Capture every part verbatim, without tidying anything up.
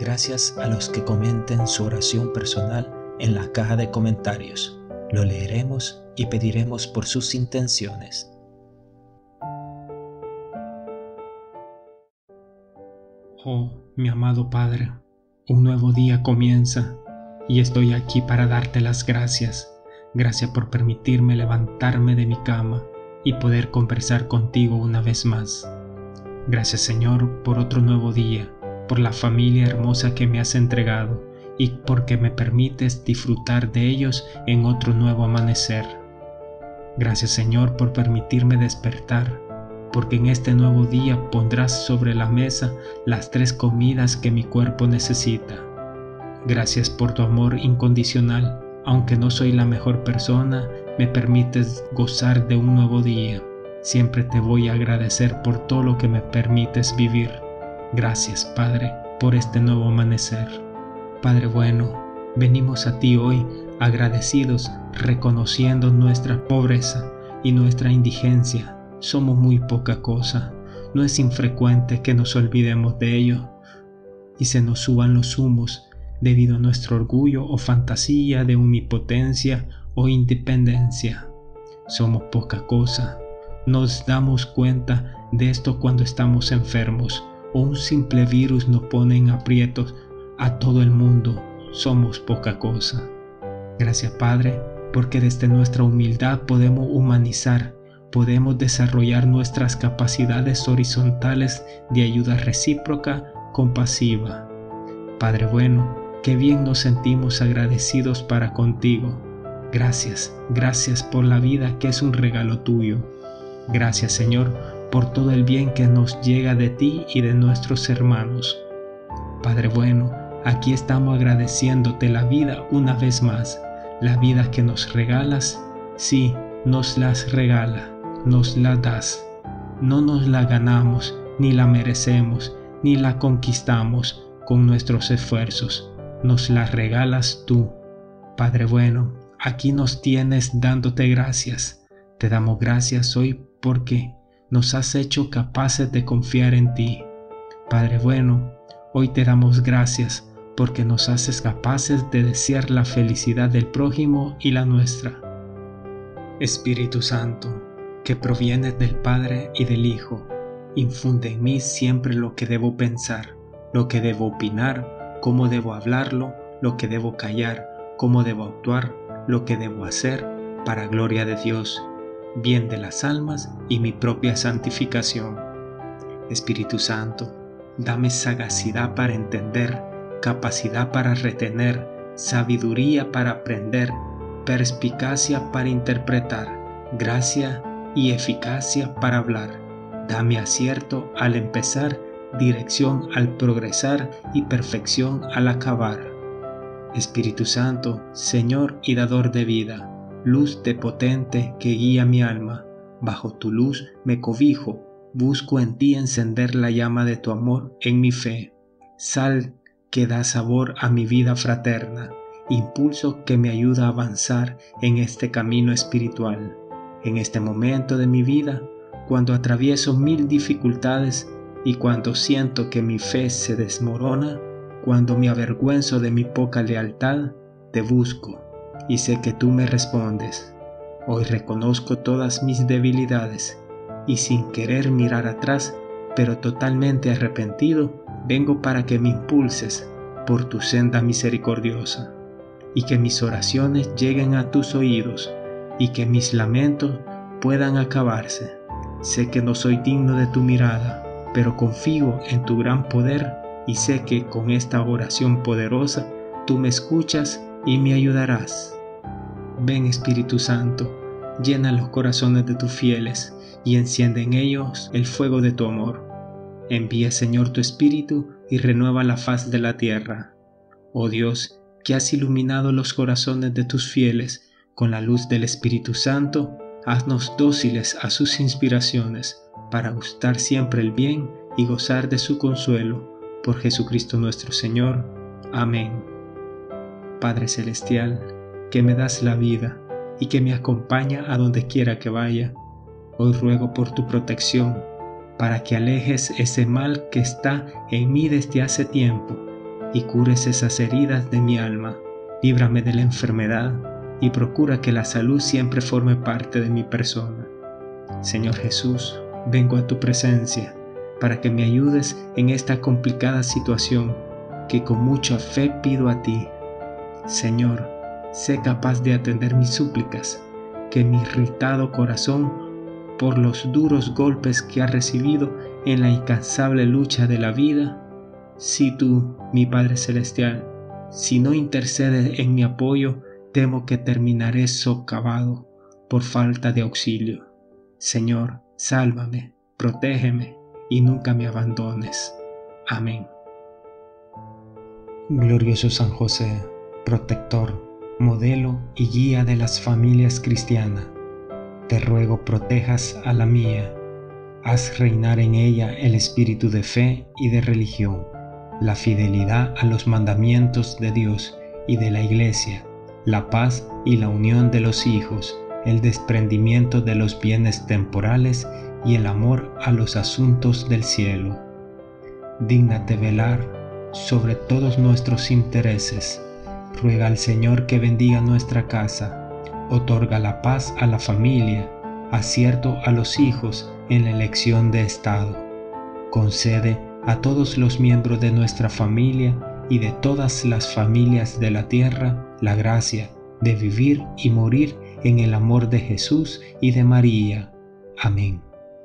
Gracias a los que comenten su oración personal en la caja de comentarios. Lo leeremos y pediremos por sus intenciones. Oh, mi amado Padre, un nuevo día comienza y estoy aquí para darte las gracias. Gracias por permitirme levantarme de mi cama y poder conversar contigo una vez más. Gracias, Señor, por otro nuevo día, por la familia hermosa que me has entregado y porque me permites disfrutar de ellos en otro nuevo amanecer. Gracias, Señor, por permitirme despertar, porque en este nuevo día pondrás sobre la mesa las tres comidas que mi cuerpo necesita. Gracias por tu amor incondicional. Aunque no soy la mejor persona, me permites gozar de un nuevo día. Siempre te voy a agradecer por todo lo que me permites vivir. Gracias, Padre, por este nuevo amanecer. Padre bueno, venimos a ti hoy agradecidos, reconociendo nuestra pobreza y nuestra indigencia. Somos muy poca cosa. No es infrecuente que nos olvidemos de ello y se nos suban los humos debido a nuestro orgullo o fantasía de omnipotencia o independencia. Somos poca cosa. Nos damos cuenta de esto cuando estamos enfermos o un simple virus nos pone en aprietos a todo el mundo. Somos poca cosa. Gracias, Padre, porque desde nuestra humildad podemos humanizar, podemos desarrollar nuestras capacidades horizontales de ayuda recíproca, compasiva. Padre bueno, qué bien nos sentimos agradecidos para contigo. Gracias, gracias por la vida que es un regalo tuyo. Gracias, Señor, por todo el bien que nos llega de ti y de nuestros hermanos. Padre bueno, aquí estamos agradeciéndote la vida una vez más. La vida que nos regalas, sí, nos las regala, nos la das. No nos la ganamos, ni la merecemos, ni la conquistamos con nuestros esfuerzos. Nos la regalas tú. Padre bueno, aquí nos tienes dándote gracias. Te damos gracias hoy porque nos has hecho capaces de confiar en ti. Padre bueno, hoy te damos gracias porque nos haces capaces de desear la felicidad del prójimo y la nuestra. Espíritu Santo, que provienes del Padre y del Hijo, infunde en mí siempre lo que debo pensar, lo que debo opinar, cómo debo hablarlo, lo que debo callar, cómo debo actuar, lo que debo hacer, para gloria de Dios, bien de las almas y mi propia santificación. Espíritu Santo, dame sagacidad para entender, capacidad para retener, sabiduría para aprender, perspicacia para interpretar, gracia y eficacia para hablar. Dame acierto al empezar, dirección al progresar y perfección al acabar. Espíritu Santo, Señor y dador de vida, luz de potente que guía mi alma, bajo tu luz me cobijo, busco en ti encender la llama de tu amor en mi fe, sal que da sabor a mi vida fraterna, impulso que me ayuda a avanzar en este camino espiritual. En este momento de mi vida, cuando atravieso mil dificultades y cuando siento que mi fe se desmorona, cuando me avergüenzo de mi poca lealtad, te busco y sé que tú me respondes. Hoy reconozco todas mis debilidades y sin querer mirar atrás, pero totalmente arrepentido, vengo para que me impulses por tu senda misericordiosa y que mis oraciones lleguen a tus oídos y que mis lamentos puedan acabarse. Sé que no soy digno de tu mirada, pero confío en tu gran poder y sé que con esta oración poderosa tú me escuchas y me ayudarás. Ven, Espíritu Santo, llena los corazones de tus fieles y enciende en ellos el fuego de tu amor. Envía, Señor, tu Espíritu y renueva la faz de la tierra. Oh Dios, que has iluminado los corazones de tus fieles con la luz del Espíritu Santo, haznos dóciles a sus inspiraciones para gustar siempre el bien y gozar de su consuelo. Por Jesucristo nuestro Señor. Amén. Padre Celestial, que me das la vida y que me acompaña a donde quiera que vaya, hoy ruego por tu protección, para que alejes ese mal que está en mí desde hace tiempo y cures esas heridas de mi alma. Líbrame de la enfermedad y procura que la salud siempre forme parte de mi persona. Señor Jesús, vengo a tu presencia para que me ayudes en esta complicada situación que con mucha fe pido a ti. Señor, sé capaz de atender mis súplicas, que mi irritado corazón, por los duros golpes que ha recibido en la incansable lucha de la vida, si tú, mi Padre Celestial, si no intercedes en mi apoyo, temo que terminaré socavado por falta de auxilio. Señor, sálvame, protégeme y nunca me abandones. Amén. Glorioso San José, protector, modelo y guía de las familias cristianas, te ruego protejas a la mía, haz reinar en ella el espíritu de fe y de religión, la fidelidad a los mandamientos de Dios y de la Iglesia, la paz y la unión de los hijos, el desprendimiento de los bienes temporales y el amor a los asuntos del cielo. Dígnate velar sobre todos nuestros intereses. Ruega al Señor que bendiga nuestra casa, otorga la paz a la familia, acierto a los hijos en la elección de estado. Concede a todos los miembros de nuestra familia y de todas las familias de la tierra la gracia de vivir y morir en el amor de Jesús y de María. Amén.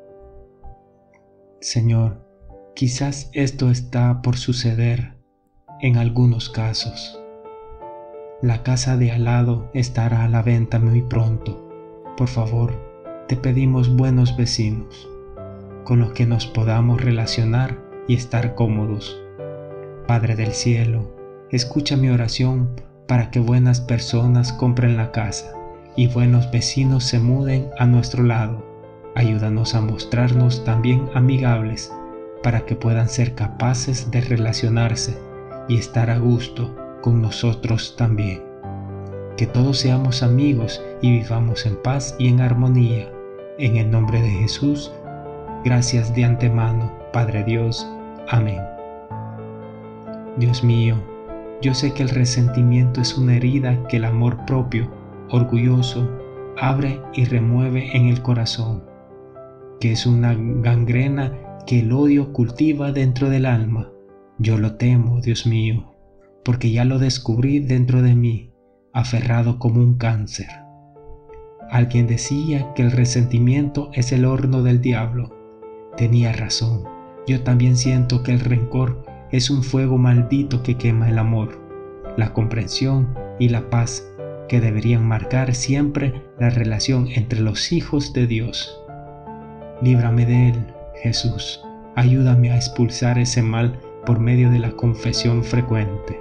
Señor, quizás esto está por suceder en algunos casos. La casa de al lado estará a la venta muy pronto. Por favor, te pedimos buenos vecinos, con los que nos podamos relacionar y estar cómodos. Padre del cielo, escucha mi oración para que buenas personas compren la casa y buenos vecinos se muden a nuestro lado. Ayúdanos a mostrarnos también amigables para que puedan ser capaces de relacionarse y estar a gusto con nosotros también. Que todos seamos amigos y vivamos en paz y en armonía. En el nombre de Jesús, gracias de antemano, Padre Dios. Amén. Dios mío, yo sé que el resentimiento es una herida que el amor propio, orgulloso, abre y remueve en el corazón, que es una gangrena que el odio cultiva dentro del alma. Yo lo temo, Dios mío, porque ya lo descubrí dentro de mí, aferrado como un cáncer. Alguien decía que el resentimiento es el horno del diablo. Tenía razón. Yo también siento que el rencor es un fuego maldito que quema el amor, la comprensión y la paz que deberían marcar siempre la relación entre los hijos de Dios. Líbrame de él, Jesús. Ayúdame a expulsar ese mal por medio de la confesión frecuente.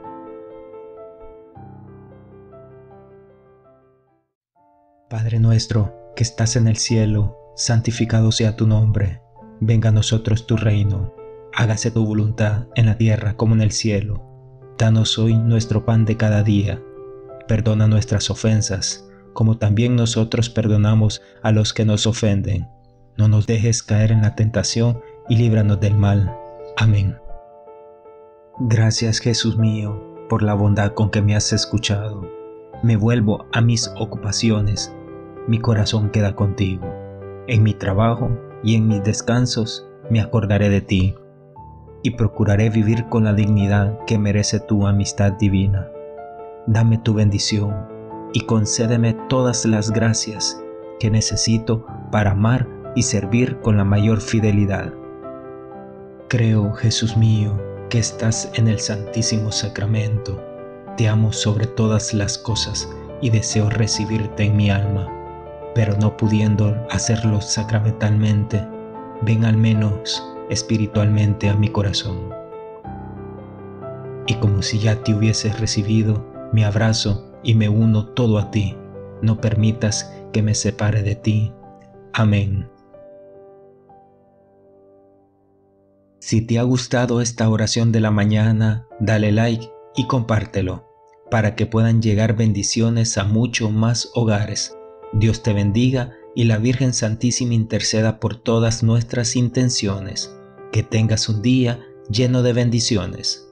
Padre nuestro, que estás en el cielo, santificado sea tu nombre. Venga a nosotros tu reino. Hágase tu voluntad en la tierra como en el cielo. Danos hoy nuestro pan de cada día. Perdona nuestras ofensas, como también nosotros perdonamos a los que nos ofenden. No nos dejes caer en la tentación y líbranos del mal. Amén. Gracias, Jesús mío, por la bondad con que me has escuchado. Me vuelvo a mis ocupaciones. Mi corazón queda contigo. En mi trabajo y en mis descansos me acordaré de ti y procuraré vivir con la dignidad que merece tu amistad divina. Dame tu bendición y concédeme todas las gracias que necesito para amar y servir con la mayor fidelidad. Creo, Jesús mío, que estás en el Santísimo Sacramento. Te amo sobre todas las cosas y deseo recibirte en mi alma, pero no pudiendo hacerlo sacramentalmente, ven al menos espiritualmente a mi corazón. Y como si ya te hubieses recibido, me abrazo y me uno todo a ti. No permitas que me separe de ti. Amén. Si te ha gustado esta oración de la mañana, dale like y compártelo, para que puedan llegar bendiciones a mucho más hogares. Dios te bendiga y la Virgen Santísima interceda por todas nuestras intenciones. Que tengas un día lleno de bendiciones.